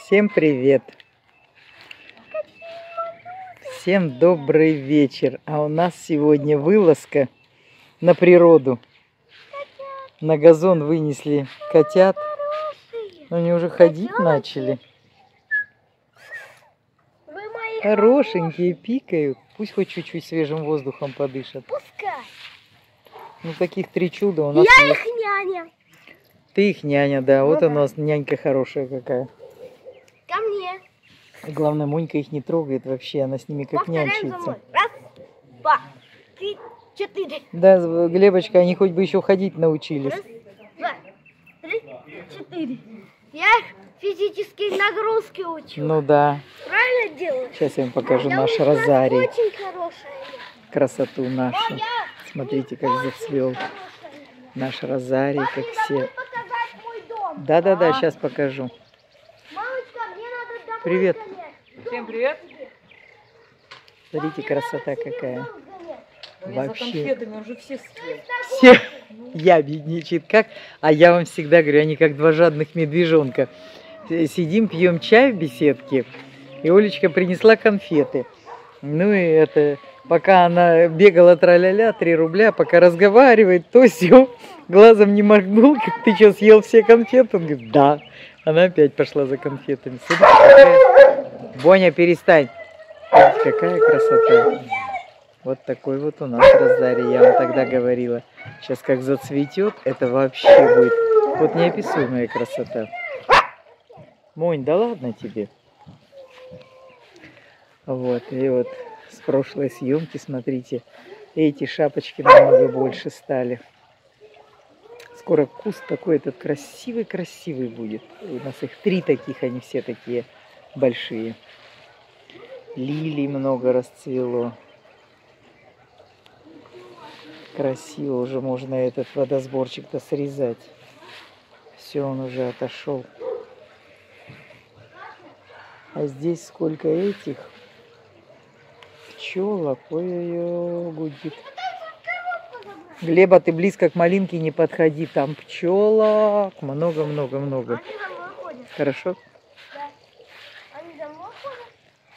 Всем привет! Всем добрый вечер! А у нас сегодня вылазка на природу. На газон вынесли котят. Они уже ходить начали. Хорошенькие, пикают. Пусть хоть чуть-чуть свежим воздухом подышат. Пускай. Ну, таких три чуда у нас Я есть. их няня. Ты их няня, да. Ну вот да. у нас нянька хорошая какая. Ко мне. Главное, Монька их не трогает вообще. Она с ними как Повторяем за нянчится. мной. Раз, два, три, четыре. Да, Глебочка, они хоть бы еще ходить научились. Раз, два, три, четыре. Я их физические нагрузки учу. Ну да. Правильно делаю? Сейчас я вам покажу Я наш у нас розарий. очень хорошая. Красоту нашу. Смотрите, как зацвел наш розарий, как все. Показать мой дом. Да, сейчас покажу. Мамочка, мне надо домой Привет. сгонять. Всем привет. Смотрите, красота какая. Вообще. За конфетами уже все съели. Все ябедничает. Как? А я вам всегда говорю, они как два жадных медвежонка. Сидим, пьем чай в беседке, и Олечка принесла конфеты. Ну и это, пока она бегала тра-ля-ля, 3 рубля, пока разговаривает, то все, глазом не моргнул, как ты что, съел все конфеты? Он говорит, да. Она опять пошла за конфетами. Смотрите, какая... Боня, перестань. Смотрите, какая красота. Вот такой вот у нас розарий, я вам тогда говорила. Сейчас как зацветет, это вообще будет вот неописуемая красота. Монь, да ладно тебе. Вот, и вот с прошлой съемки, смотрите, эти шапочки намного больше стали. Скоро куст такой этот красивый-красивый будет. У нас их 3 таких, они все такие большие. Лилий много расцвело. Красиво, уже можно этот водосборчик-то срезать. Все, он уже отошел. А здесь сколько этих пчелок. Ой-ой-ой, гудит. Глеба, ты близко к малинке не подходи. Там пчелок. Много-много-много. Они за мной ходят. Хорошо? Да. Они за мной ходят.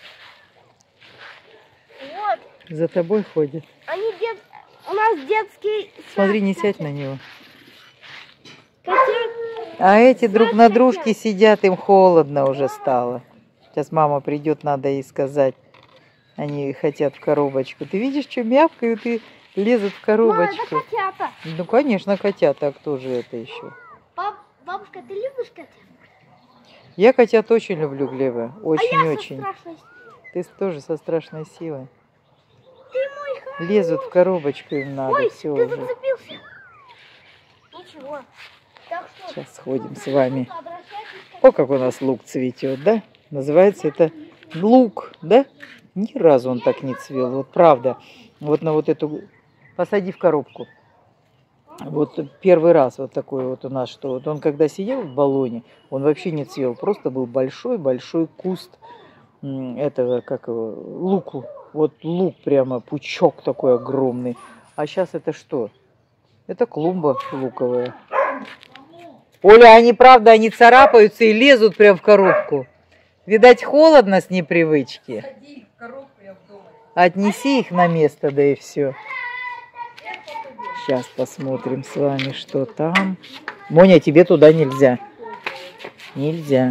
Вот. За тобой ходят. У нас детский сад. Смотри, не сядь на него. Котят. А эти друг на дружке сидят, им холодно уже стало. Сейчас мама придет, надо ей сказать. Они хотят в коробочку. Ты видишь, что мявкают и лезут в Мама, коробочку? это котята. Ну, конечно, котята. А кто же это еще? Бабушка, ты любишь котят? Я котят очень люблю, Глеба. А я Очень-очень. со страшной. Ты тоже со страшной силой. Ты мой хороший. Лезут в коробочку, им надо. Ой, Все ты уже. зацепился. Ничего. Так что... Сейчас сходим с вами. Обращайтесь О, как у нас лук цветет, да? Называется это лук, да? Ни разу он так не цвел. Вот правда. Вот на вот эту... Посади в коробку. Вот первый раз вот такой вот у нас, что вот он когда сидел в баллоне, он вообще не цвел. Просто был большой-большой куст этого, как его, луку. Вот лук прямо, пучок такой огромный. А сейчас это что? Это клумба луковая. Оля, они правда, они царапаются и лезут прям в коробку. Видать, холодно с непривычки. Отнеси их на место, да и все. Сейчас посмотрим с вами, что там. Моня, тебе туда нельзя. Нельзя.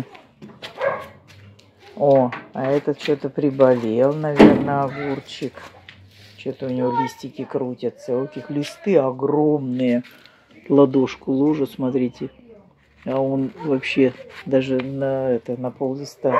О, а этот что-то приболел, наверное, огурчик. Что-то у него листики крутятся. Вот их листы огромные. Ладошку ложу, смотрите. А он вообще даже на пол листа.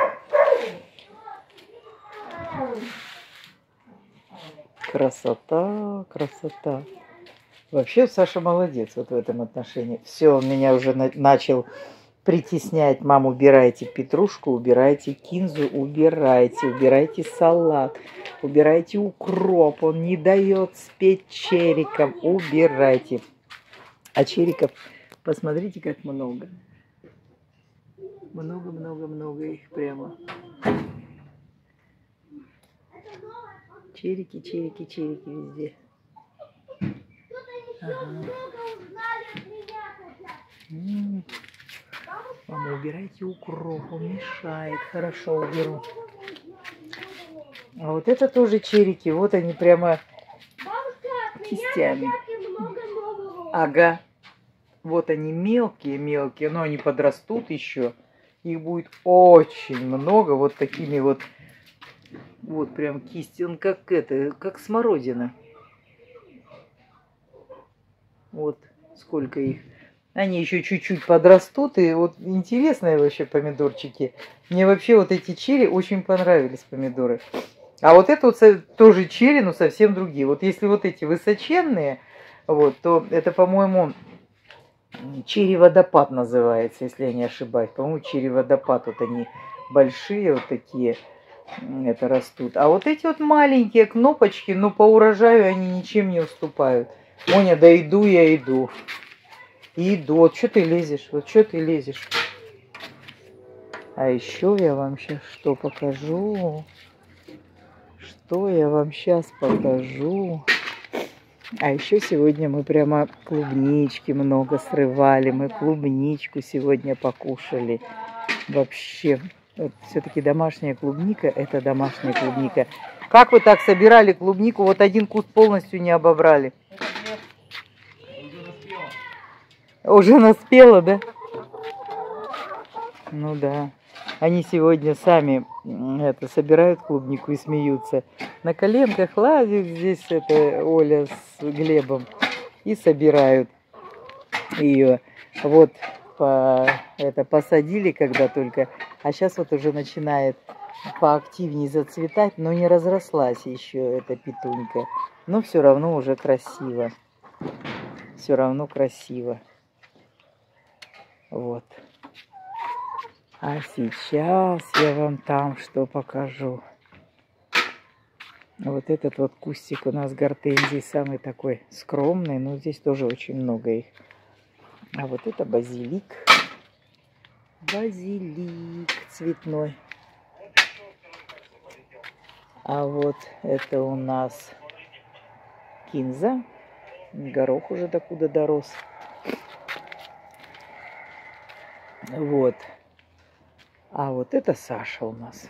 Красота, красота. Вообще Саша молодец вот в этом отношении. Все, он меня уже начал притеснять. Мам, убирайте петрушку, убирайте кинзу, убирайте салат, убирайте укроп. Он не дает спеть чериком. Убирайте. А чериков, посмотрите, как много. Много их прямо. Черики везде. Ага. Мама, убирайте укроп, он мешает. Хорошо, уберу. А вот это тоже черики. Вот они прямо кистями. Ага. Вот они мелкие-мелкие, но они подрастут еще. Их будет очень много. Вот такими вот. Вот прям кисти. Он как это, как смородина. Вот сколько их. Они еще чуть-чуть подрастут. И вот интересные вообще помидорчики. Мне вообще вот эти черри очень понравились, помидоры. А вот это вот тоже черри, но совсем другие. Вот если вот эти высоченные, вот, то это, по-моему, черри-водопад называется, если я не ошибаюсь. По-моему, черри-водопад. Вот они большие вот такие, это растут. А вот эти вот маленькие кнопочки, ну, по урожаю они ничем не уступают. Моня, да иду я, иду. Иду. Вот что ты лезешь? Вот что ты лезешь? А еще я вам сейчас что покажу? Что я вам сейчас покажу? А еще сегодня мы прямо клубнички много срывали. Мы клубничку сегодня покушали. Вообще, вот все-таки домашняя клубника, это домашняя клубника. Как вы так собирали клубнику? Вот один куст полностью не обобрали. Уже наспела, да? Ну да. Они сегодня сами это собирают клубнику и смеются. На коленках лазят здесь это Оля с Глебом и собирают ее. Вот это посадили когда только, а сейчас вот уже начинает поактивнее зацветать, но не разрослась еще эта петунька. Но все равно уже красиво. Все равно красиво. Вот. А сейчас я вам там что покажу. Вот этот вот кустик у нас гортензии самый такой скромный, но здесь тоже очень много их. А вот это базилик. Базилик цветной. А вот это у нас кинза. Горох уже докуда дорос. Вот. А вот это Саша у нас.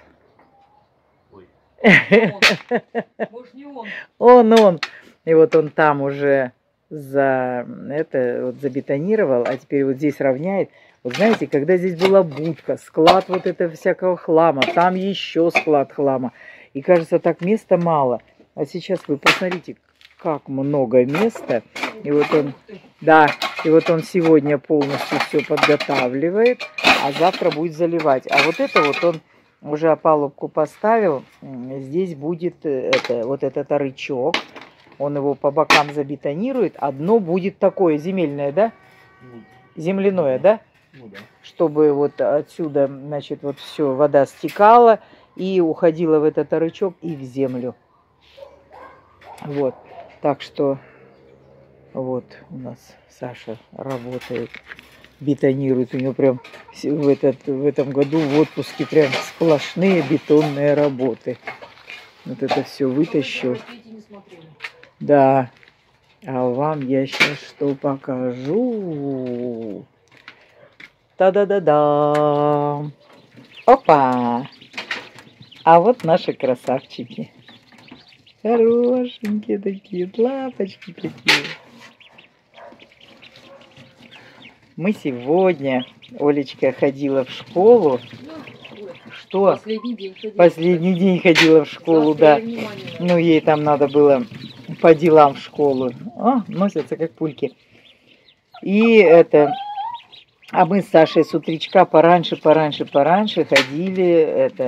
Может, не он. Он. И вот он там уже забетонировал, а теперь вот здесь равняет. Вот знаете, когда здесь была будка, склад вот этого всякого хлама, там еще склад хлама. И кажется, так места мало. А сейчас вы посмотрите, как много места. И вот он, да, и вот он сегодня полностью все подготавливает, а завтра будет заливать. А вот это вот он уже опалубку поставил. Здесь будет вот этот рычаг. Он его по бокам забетонирует. Одно будет такое земельное, да? Земляное, да? Ну да. Чтобы вот отсюда, значит, вот все, вода стекала и уходила в этот рычаг и в землю. Вот. Так что вот у нас Саша работает, бетонирует. У него прям в этом году в отпуске прям сплошные бетонные работы. Вот это все вытащил. Да. А вам я сейчас что покажу? Та-да-да-да! Опа! А вот наши красавчики. Хорошенькие такие, лапочки какие. Мы сегодня, Олечка ходила в школу. Что? Последний день ходила в школу, да. Ну, ей там надо было по делам в школу. О, носятся как пульки. И а мы с Сашей с утречка пораньше ходили,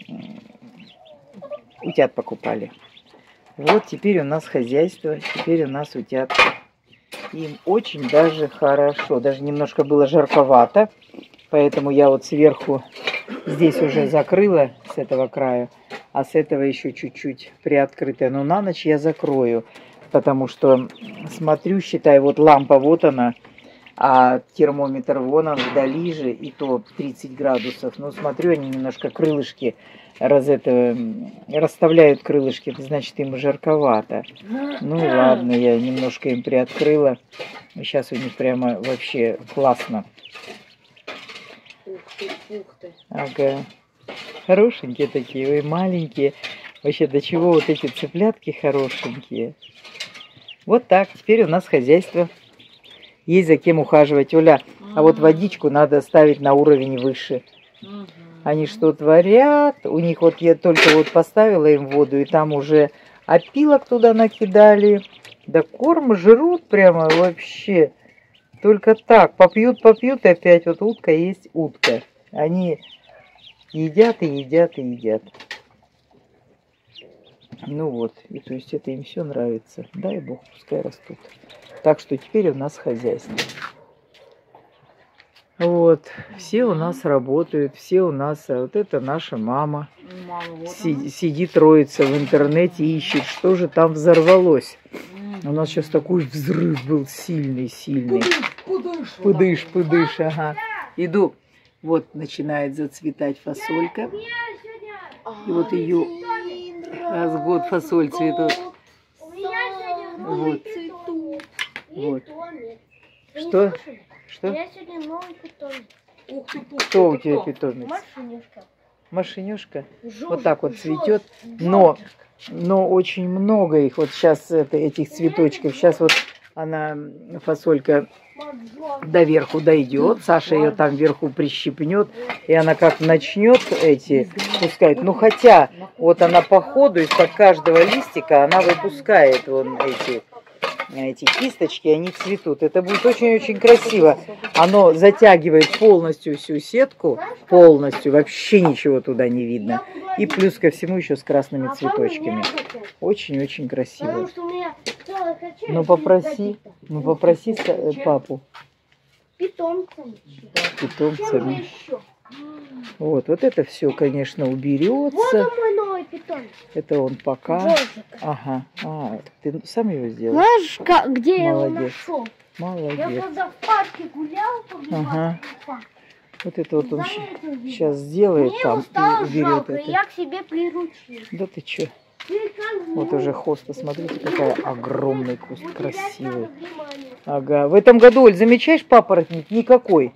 утят покупали. Вот теперь у нас хозяйство, теперь у нас утятки. Им очень даже хорошо. Даже немножко было жарковато, поэтому я вот сверху здесь уже закрыла с этого края, а с этого еще чуть-чуть приоткрытая. Но на ночь я закрою, потому что смотрю, считай, вот лампа, вот она, а термометр вон он вдали же, и то 30 градусов. Но смотрю, они немножко крылышки расставляют крылышки, это значит, им жарковато. Ну ладно, я немножко им приоткрыла. Сейчас у них прямо вообще классно. Ух ты. Ага. Хорошенькие такие, ой, маленькие. Вообще, до чего вот эти цыплятки хорошенькие. Вот так, теперь у нас хозяйство. Есть за кем ухаживать. Оля, а вот водичку надо ставить на уровень выше. Они что творят? У них вот я только вот поставила им воду, и там уже опилок туда накидали. Да корм жрут прямо вообще. Только так, попьют, попьют, и опять вот утка есть утка. Они едят и едят и едят. Ну вот, и то есть это им все нравится. Дай Бог, пускай растут. Так что теперь у нас хозяйство. Вот, все у нас работают, все у нас, вот это наша мама. Мама, вот Сидит, роется в интернете, ищет, что же там взорвалось. У нас сейчас такой взрыв был сильный, сильный. Пыдыш, ага. Иду. Вот начинает зацветать фасолька. И вот ее раз в год фасоль цветут. Вот. Вот. Что? Что? Я сегодня новый питомец. Ух ты, Кто у тебя питомец? Машинюшка. Машинюшка. Вот так вот цветет. Но очень много их. Вот сейчас этих цветочков. Сейчас вот она, фасолька, до верху дойдет. Саша ее там вверху прищипнет. И она как начнет эти пускать. Ну хотя, вот она по ходу из-под каждого листика она выпускает вон эти кисточки, они цветут. Это будет очень-очень красиво. Оно затягивает полностью всю сетку, полностью, вообще ничего туда не видно. И плюс ко всему еще с красными цветочками. Очень-очень красиво. Ну попроси папу. Питомцами. Питомцами. Вот это все, конечно, уберется. Вот он мой новый питомец. Это он пока. Джорджик. Ага. Ты сам его сделал? Знаешь, где я его Молодец. нашел? Я Молодец. когда в парке гулял, Ага. Вот это вот он заметил его. сейчас сделает Мне там его стало и уберет жалко, и это. я к себе приручил. Да ты чё? Ты как Вот ну, уже хоста, смотрите, какая огромный куст, уделять красивый. надо внимание. Ага. В этом году, Оль, замечаешь, папоротник никакой?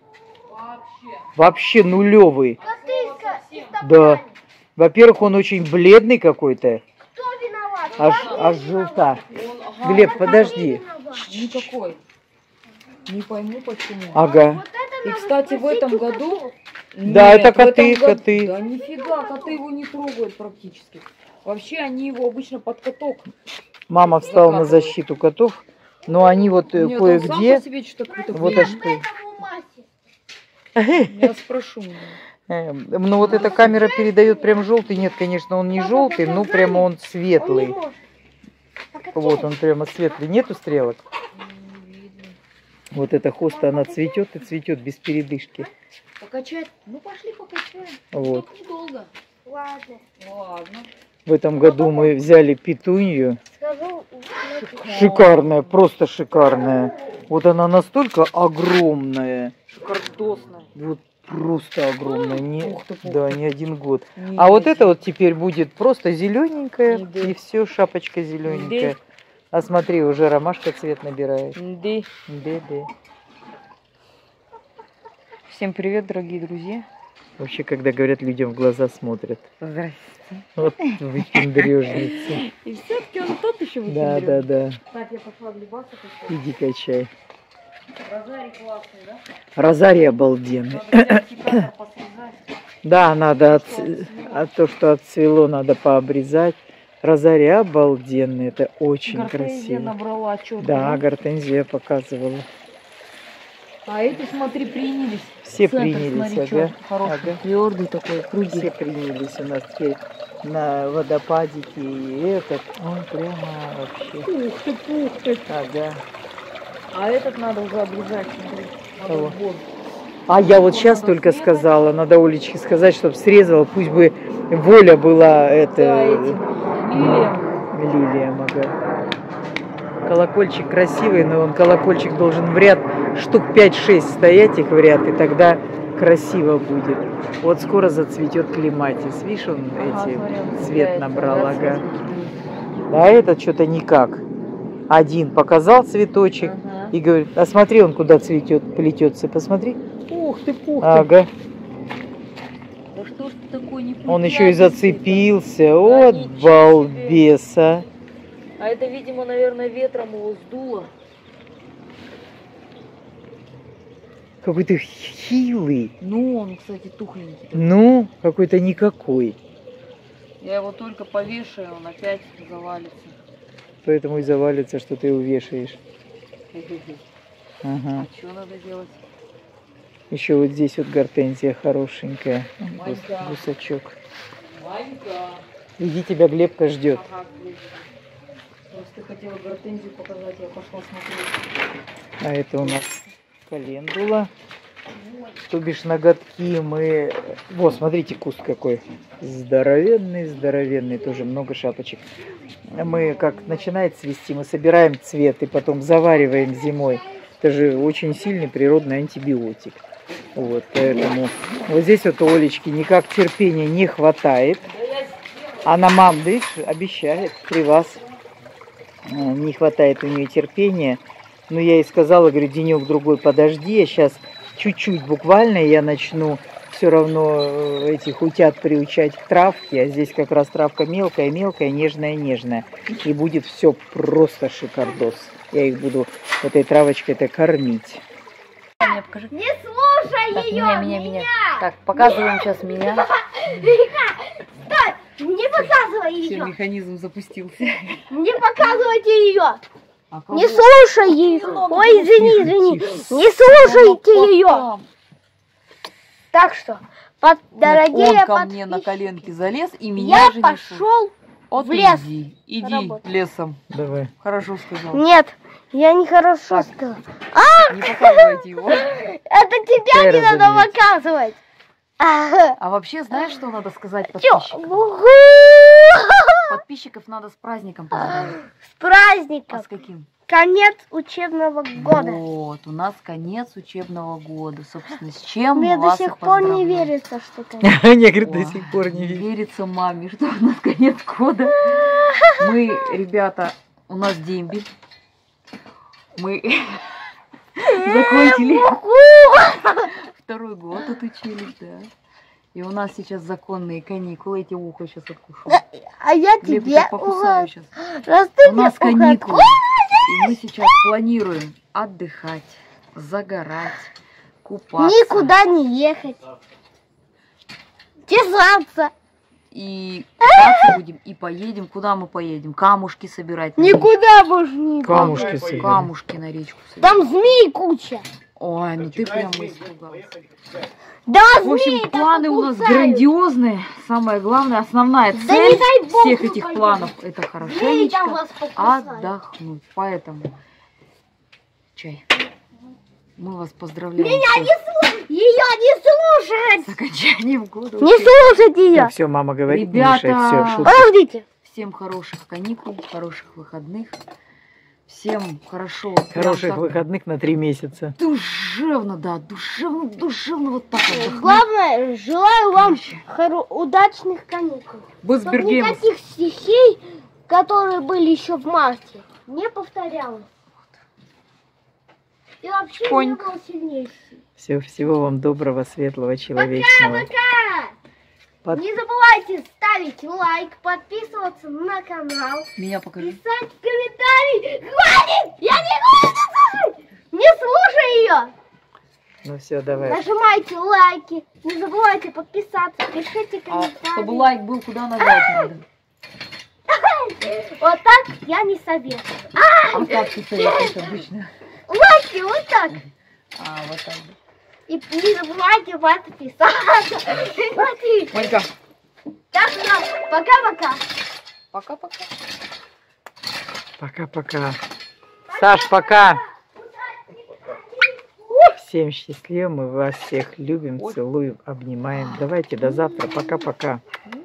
Вообще нулевый. Котылька из Да. топтани. Во-первых, он очень бледный какой-то, Кто виноват? аж желта. Он, ага, Глеб, подожди. Виноват. никакой. Не пойму почему. Ага. Вот это И, надо кстати, в спросить этом у году... котов. Да, это в этом коты, году- коты. Да нифига, коты его не трогают практически. Вообще они его обычно под каток. Мама встала на защиту котов, но они вот Нет, он сам кое-где... по себе что-то какой-то Вот блин. аж ты. Этому массе. Я спрошу. Ну вот эта камера передает прям желтый. Нет, конечно, он не желтый, но прямо он Он не светлый. может. Покачай. Вот он прямо светлый. Нету стрелок? Вот эта хоста, она цветет и цветет без передышки. Покачать? Ну пошли покачаем. Вот. Только недолго. Ладно. Ладно. В этом году мы взяли петунью. Скажу. Шикарная, просто шикарная. Вот она настолько огромная. Шикардосная. Вот просто огромная. Не, Ух ты, ух да, не один год. Не А вот видно. это вот теперь будет просто зелененькая. Да. И все, шапочка зелененькая. А смотри, уже ромашка цвет набирает. Да. Да. Всем привет, дорогие друзья. Вообще, когда говорят, людям в глаза смотрят. Здрасте. Вот выпендрежница. И все-таки он тот еще Да. Так, я пошла вливаться. Иди качай. Розарий классный, да? Розарий обалденный. Надо секатор посрезать. Да, надо то, что отцвело, надо пообрезать. Розарий обалденный. Это очень Гортензия красиво. набрала что-то. Да, гортензия показывала. А эти, смотри, принялись. Все Центр, принялись, смотри, ага. чё, хороший, Ага. твердый такой, круги. Все принялись у нас теперь на водопадике и этот. Он прямо вообще. Ух ты, пух ты. Ага. А этот надо уже обрезать, смотри. Надо Кого? в бок. А я вот сейчас только сказала, надо Олечке сказать, чтобы срезала, пусть бы воля была Да, это этим лилиям. лилиям, ага. Колокольчик красивый, но он колокольчик должен в ряд штук 5-6 стоять их в ряд, и тогда красиво будет. Вот скоро зацветет клематис. Видишь, он Ага, эти смотри, он цвет цепляется, набрал, да, ага. цветики. А этот что-то никак. Один показал цветочек Ага. и говорит, а смотри, он куда цветет, плетется, посмотри. Ух ты, пух ты. Ага. Да что ж ты такой не Он еще и зацепился. Вот ничего балбеса. А это, видимо, наверное, ветром его сдуло. Какой-то хилый. Ну, он, кстати, тухленький. Ну, какой-то никакой. Я его только повешаю, он опять завалится. Поэтому и завалится, что ты его вешаешь. А Ага. что надо делать? Еще вот здесь вот гортензия хорошенькая. Ванька. Гусачок. Ванька. Иди, тебя Глебка ждет. Ага, просто хотела гортензию показать, я пошла смотреть. А это у нас календула. То бишь ноготки мы... Вот, смотрите, куст какой. Здоровенный, здоровенный. Тоже много шапочек. Мы, как начинает цвести, мы собираем цвет и потом завариваем зимой. Это же очень сильный природный антибиотик. Вот, поэтому вот здесь вот у Олечки никак терпения не хватает. Она, мам, видишь, обещает при вас. Не хватает у нее терпения. Но я ей сказала, говорю, денек-другой подожди, я сейчас чуть-чуть буквально я начну все равно этих утят приучать к травке. А здесь как раз травка мелкая, мелкая, нежная, нежная. И будет все просто шикардос. Я их буду этой травочкой-то кормить. Мне покажи. Не слушай Так, ее! меня. Так, показываем сейчас меня. Стой! Не показывай Все, ее! механизм запустился. Не показывайте ее! А Не слушай ее! Ой, извини! Не слушайте ее! Так что, дорогие Он ко мне на подписчики, коленки залез и меня я же пошел. Вот в лес иди работать. лесом. Давай. Хорошо сказал. Нет, я нехорошо сказала. Не показывайте его. Это тебя Чай не надо разольётся. показывать. А вообще, знаешь, что надо сказать Чё? подписчикам? Подписчиков надо с праздником поздравить. С А праздником. с каким? Конец учебного года. Вот, у нас конец учебного года. Собственно, с чем Мне мы до вас и сих пор не поздравляем. верится, что это. Мне, говорит, до Ой, сих пор не верит. верится маме, что у нас конец года. Мы, ребята, у нас дембель. Мы закончили второй год отучились, да. И у нас сейчас законные каникулы. Эти ухо сейчас откушу. А я Глеб, тебе я покусаю сейчас. Раз ты У нас мне каникулы. И мы сейчас планируем отдыхать, загорать, купаться. никуда не ехать. Чесаться. И купаться будем, и поедем. Куда мы поедем? Камушки собирать. на Никуда больше не Камушки речку. собирать. Камушки на речку собирать. Там змей куча. Ой, ну ты прямо испугался. Да, В общем, змеи планы так у нас кусают. грандиозные. Самое главное, основная Да не цель дай бог всех мы этих пойдем. планов – это Змеи там хорошенечко вас покусают. отдохнуть. Поэтому чай. Мы вас поздравляем Меня всех не слушать. Ее не с слушать. окончанием года. Не слушать ее. Все, мама говорит, Ребята. Миша, все, шутка. Подождите. Всем хороших каникул, хороших выходных. Всем хорошо. Хороших прям так выходных на 3 месяца. Душевно, да, душевно вот так отдохнуть. Главное, желаю вам Короче. удачных каникул. Без Чтобы бергемов. никаких стихий, которые были еще в марте, не повторялось. И вообще не Поньк. было сильнейший. Всего вам доброго, светлого, человечного. Пока! Под- Не забывайте ставить лайк, подписываться на канал, Меня покажи. писать комментарии. Хватит! Я не буду слушать! Не слушай ее! Ну все, давай. Нажимайте лайки, не забывайте подписаться, пишите А комментарии. чтобы лайк был, куда нажать надо? Вот так я не советую. А как ты советуешь обычно? Лайки вот так. А, вот так. И не забывайте подписаться. Смотри. Манька. Так, ну, пока-пока. Пока-пока. Пока-пока. Саш, пока. Всем счастливо, мы вас всех любим, целуем, обнимаем. Давайте до завтра. Пока-пока.